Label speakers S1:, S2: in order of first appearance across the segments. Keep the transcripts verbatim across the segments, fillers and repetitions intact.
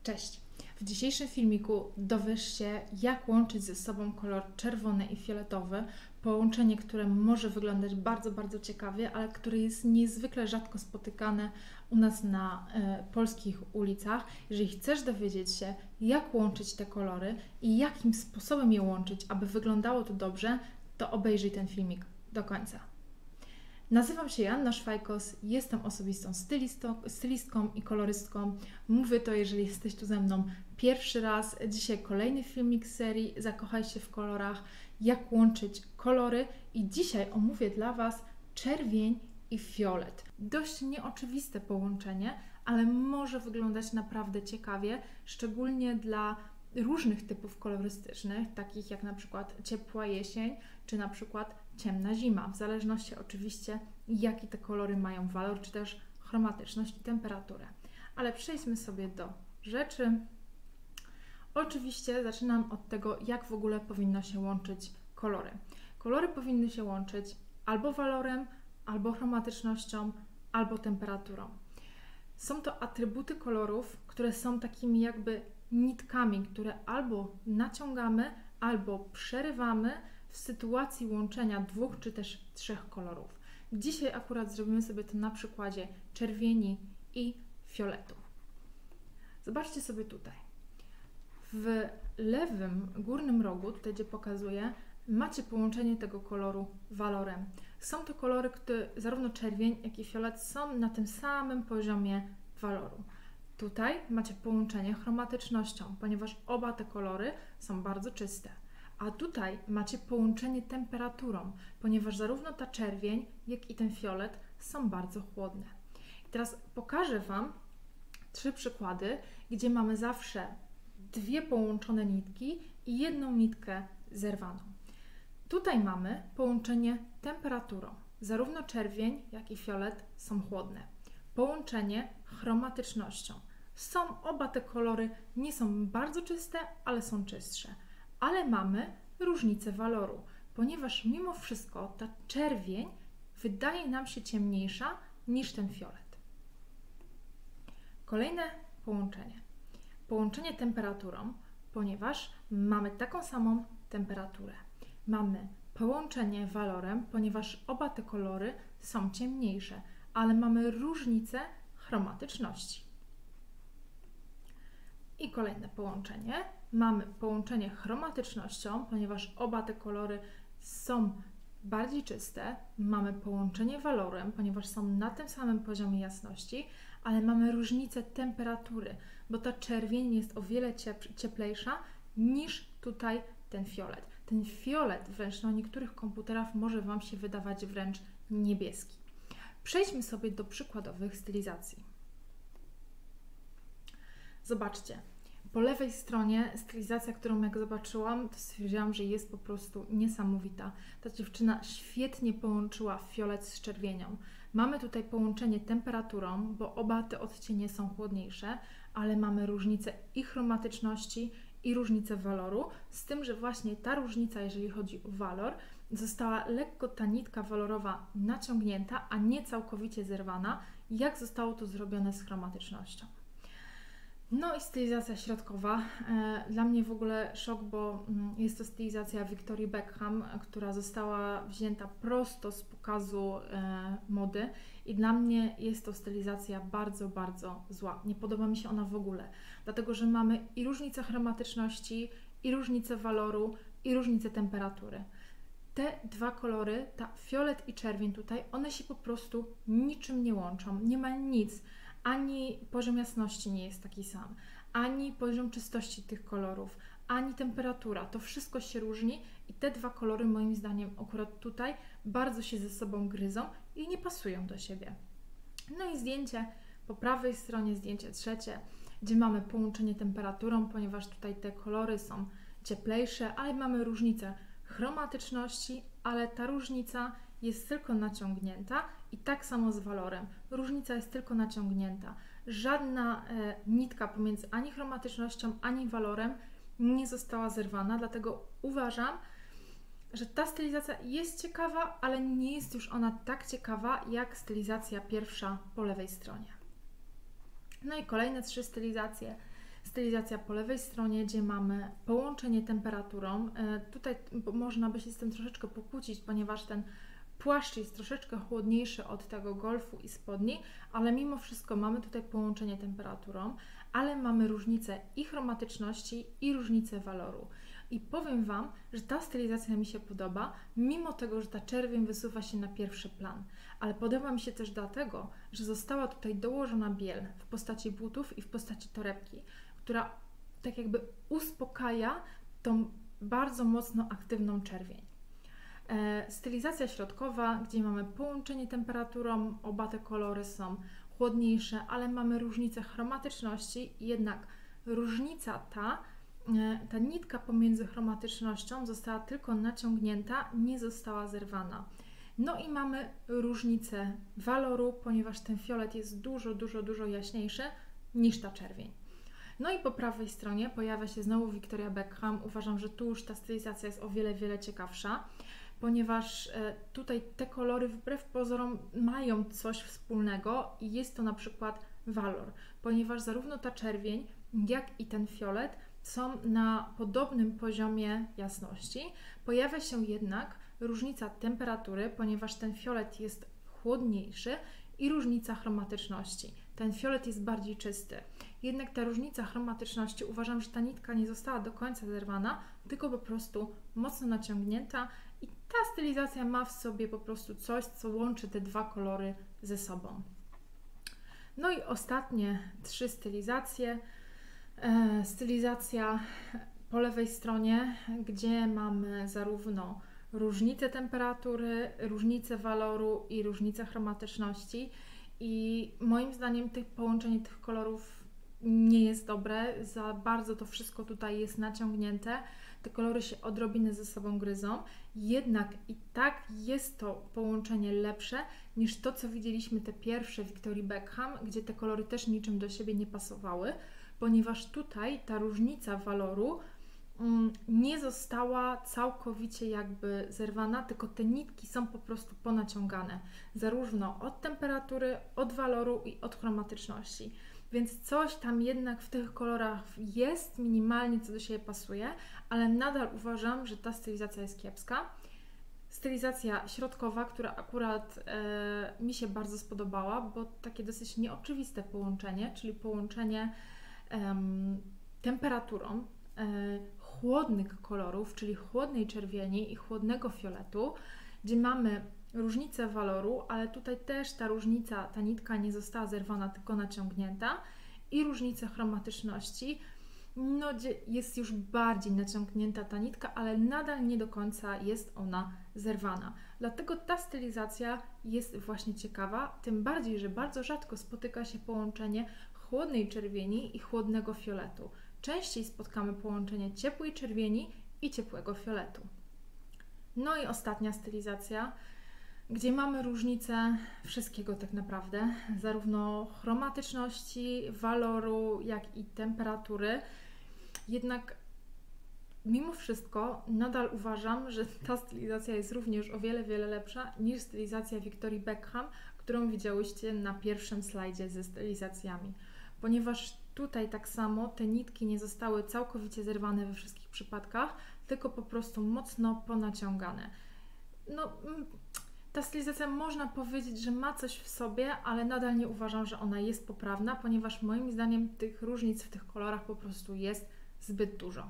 S1: Cześć! W dzisiejszym filmiku dowiesz się, jak łączyć ze sobą kolor czerwony i fioletowy. Połączenie, które może wyglądać bardzo, bardzo ciekawie, ale które jest niezwykle rzadko spotykane u nas na e, polskich ulicach. Jeżeli chcesz dowiedzieć się, jak łączyć te kolory i jakim sposobem je łączyć, aby wyglądało to dobrze, to obejrzyj ten filmik do końca. Nazywam się Joanna Szwajkos, jestem osobistą stylistą, stylistką i kolorystką. Mówię to, jeżeli jesteś tu ze mną pierwszy raz. Dzisiaj kolejny filmik z serii Zakochaj się w kolorach, jak łączyć kolory i dzisiaj omówię dla Was czerwień i fiolet. Dość nieoczywiste połączenie, ale może wyglądać naprawdę ciekawie, szczególnie dla różnych typów kolorystycznych, takich jak na przykład ciepła jesień, czy na przykład ciemna zima, w zależności oczywiście jaki te kolory mają walor, czy też chromatyczność i temperaturę. Ale przejdźmy sobie do rzeczy. Oczywiście zaczynam od tego, jak w ogóle powinno się łączyć kolory. Kolory powinny się łączyć albo walorem, albo chromatycznością, albo temperaturą. Są to atrybuty kolorów, które są takimi jakby nitkami, które albo naciągamy, albo przerywamy w sytuacji łączenia dwóch czy też trzech kolorów. Dzisiaj akurat zrobimy sobie to na przykładzie czerwieni i fioletu. Zobaczcie sobie tutaj. W lewym górnym rogu, tutaj gdzie pokazuję, macie połączenie tego koloru walorem. Są to kolory, które zarówno czerwień, jak i fiolet są na tym samym poziomie waloru. Tutaj macie połączenie chromatycznością, ponieważ oba te kolory są bardzo czyste. A tutaj macie połączenie temperaturą, ponieważ zarówno ta czerwień, jak i ten fiolet są bardzo chłodne. I teraz pokażę Wam trzy przykłady, gdzie mamy zawsze dwie połączone nitki i jedną nitkę zerwaną. Tutaj mamy połączenie temperaturą. Zarówno czerwień, jak i fiolet są chłodne. Połączenie chromatycznością. Są oba te kolory, nie są bardzo czyste, ale są czystsze. Ale mamy różnicę waloru, ponieważ mimo wszystko ta czerwień wydaje nam się ciemniejsza niż ten fiolet. Kolejne połączenie. Połączenie temperaturą, ponieważ mamy taką samą temperaturę. Mamy połączenie walorem, ponieważ oba te kolory są ciemniejsze, ale mamy różnicę chromatyczności. I kolejne połączenie. Mamy połączenie chromatycznością, ponieważ oba te kolory są bardziej czyste. Mamy połączenie walorem, ponieważ są na tym samym poziomie jasności, ale mamy różnicę temperatury, bo ta czerwień jest o wiele cieplejsza niż tutaj ten fiolet. Ten fiolet wręcz na niektórych komputerach może Wam się wydawać wręcz niebieski. Przejdźmy sobie do przykładowych stylizacji. Zobaczcie, po lewej stronie stylizacja, którą jak zobaczyłam, to stwierdziłam, że jest po prostu niesamowita. Ta dziewczyna świetnie połączyła fiolet z czerwienią. Mamy tutaj połączenie temperaturą, bo oba te odcienie są chłodniejsze, ale mamy różnicę i chromatyczności, i różnicę waloru, z tym, że właśnie ta różnica, jeżeli chodzi o walor, została lekko ta nitka walorowa naciągnięta, a nie całkowicie zerwana, jak zostało to zrobione z chromatycznością. No i stylizacja środkowa. Dla mnie w ogóle szok, bo jest to stylizacja Victorii Beckham, która została wzięta prosto z pokazu mody i dla mnie jest to stylizacja bardzo, bardzo zła. Nie podoba mi się ona w ogóle, dlatego że mamy i różnicę chromatyczności, i różnicę waloru, i różnicę temperatury. Te dwa kolory, ta fiolet i czerwień tutaj, one się po prostu niczym nie łączą, nie ma nic. Ani poziom jasności nie jest taki sam, ani poziom czystości tych kolorów, ani temperatura. To wszystko się różni i te dwa kolory moim zdaniem akurat tutaj bardzo się ze sobą gryzą i nie pasują do siebie. No i zdjęcie po prawej stronie, zdjęcie trzecie, gdzie mamy połączenie temperaturą, ponieważ tutaj te kolory są cieplejsze, ale mamy różnicę chromatyczności, ale ta różnica jest tylko naciągnięta i tak samo z walorem. Różnica jest tylko naciągnięta. Żadna e, nitka pomiędzy ani chromatycznością, ani walorem nie została zerwana, dlatego uważam, że ta stylizacja jest ciekawa, ale nie jest już ona tak ciekawa jak stylizacja pierwsza po lewej stronie. No i kolejne trzy stylizacje. stylizacja po lewej stronie, gdzie mamy połączenie temperaturą. Tutaj można by się z tym troszeczkę pokłócić, ponieważ ten płaszcz jest troszeczkę chłodniejszy od tego golfu i spodni, ale mimo wszystko mamy tutaj połączenie temperaturą, ale mamy różnicę i chromatyczności, i różnicę waloru. I powiem Wam, że ta stylizacja mi się podoba, mimo tego, że ta czerwień wysuwa się na pierwszy plan. Ale podoba mi się też dlatego, że została tutaj dołożona biel w postaci butów i w postaci torebki, która tak jakby uspokaja tą bardzo mocno aktywną czerwień. E, stylizacja środkowa, gdzie mamy połączenie temperaturą, oba te kolory są chłodniejsze, ale mamy różnicę chromatyczności, jednak różnica ta, ta nitka pomiędzy chromatycznością została tylko naciągnięta, nie została zerwana. No i mamy różnicę waloru, ponieważ ten fiolet jest dużo, dużo, dużo jaśniejszy niż ta czerwień. No i po prawej stronie pojawia się znowu Victoria Beckham. Uważam, że tu już ta stylizacja jest o wiele, wiele ciekawsza, ponieważ tutaj te kolory wbrew pozorom mają coś wspólnego i jest to na przykład walor, ponieważ zarówno ta czerwień, jak i ten fiolet są na podobnym poziomie jasności. Pojawia się jednak różnica temperatury, ponieważ ten fiolet jest chłodniejszy, i różnica chromatyczności. Ten fiolet jest bardziej czysty. Jednak ta różnica chromatyczności, uważam, że ta nitka nie została do końca zerwana, tylko po prostu mocno naciągnięta i ta stylizacja ma w sobie po prostu coś, co łączy te dwa kolory ze sobą. No i ostatnie trzy stylizacje. E, stylizacja po lewej stronie, gdzie mamy zarówno różnicę temperatury, różnicę waloru i różnicę chromatyczności. I moim zdaniem tych połączenie tych kolorów nie jest dobre, za bardzo to wszystko tutaj jest naciągnięte, te kolory się odrobinę ze sobą gryzą, jednak i tak jest to połączenie lepsze niż to, co widzieliśmy te pierwsze Victorii Beckham, gdzie te kolory też niczym do siebie nie pasowały, ponieważ tutaj ta różnica waloru mm, nie została całkowicie jakby zerwana, tylko te nitki są po prostu ponaciągane, zarówno od temperatury, od waloru i od chromatyczności. Więc coś tam jednak w tych kolorach jest, minimalnie co do siebie pasuje, ale nadal uważam, że ta stylizacja jest kiepska. Stylizacja środkowa, która akurat e, mi się bardzo spodobała, bo takie dosyć nieoczywiste połączenie, czyli połączenie e, temperaturą e, chłodnych kolorów, czyli chłodnej czerwieni i chłodnego fioletu, gdzie mamy różnicę waloru, ale tutaj też ta różnica, ta nitka nie została zerwana, tylko naciągnięta, i różnicę chromatyczności, no gdzie jest już bardziej naciągnięta ta nitka, ale nadal nie do końca jest ona zerwana. Dlatego ta stylizacja jest właśnie ciekawa, tym bardziej, że bardzo rzadko spotyka się połączenie chłodnej czerwieni i chłodnego fioletu. Częściej spotkamy połączenie ciepłej czerwieni i ciepłego fioletu. No i ostatnia stylizacja, gdzie mamy różnicę wszystkiego tak naprawdę, zarówno chromatyczności, waloru, jak i temperatury. Jednak mimo wszystko nadal uważam, że ta stylizacja jest również o wiele, wiele lepsza niż stylizacja Victorii Beckham, którą widziałyście na pierwszym slajdzie ze stylizacjami. Ponieważ tutaj tak samo te nitki nie zostały całkowicie zerwane we wszystkich przypadkach, tylko po prostu mocno ponaciągane. No, ta stylizacja można powiedzieć, że ma coś w sobie, ale nadal nie uważam, że ona jest poprawna, ponieważ moim zdaniem tych różnic w tych kolorach po prostu jest zbyt dużo.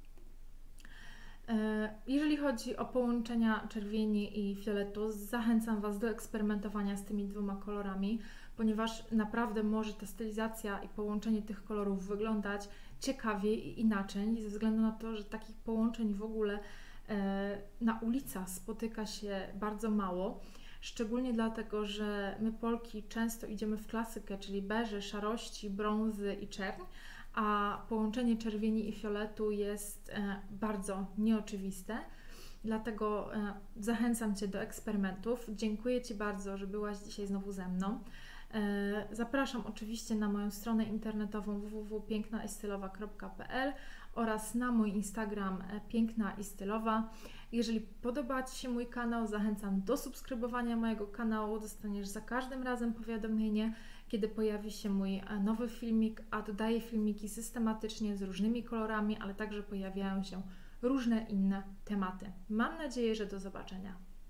S1: Jeżeli chodzi o połączenia czerwieni i fioletu, zachęcam Was do eksperymentowania z tymi dwoma kolorami, ponieważ naprawdę może ta stylizacja i połączenie tych kolorów wyglądać ciekawie i inaczej, ze względu na to, że takich połączeń w ogóle na ulicach spotyka się bardzo mało, szczególnie dlatego, że my Polki często idziemy w klasykę, czyli beże, szarości, brązy i czerń, a połączenie czerwieni i fioletu jest bardzo nieoczywiste. Dlatego zachęcam Cię do eksperymentów. Dziękuję Ci bardzo, że byłaś dzisiaj znowu ze mną. Zapraszam oczywiście na moją stronę internetową w w w kropka piękna i stylowa kropka p l oraz na mój Instagram Piękna i Stylowa. Jeżeli podoba Ci się mój kanał, zachęcam do subskrybowania mojego kanału. Dostaniesz za każdym razem powiadomienie, kiedy pojawi się mój e, nowy filmik, a dodaję filmiki systematycznie z różnymi kolorami, ale także pojawiają się różne inne tematy. Mam nadzieję, że do zobaczenia.